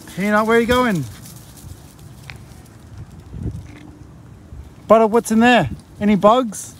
Peanut, where are you going? Butter, what's in there? Any bugs?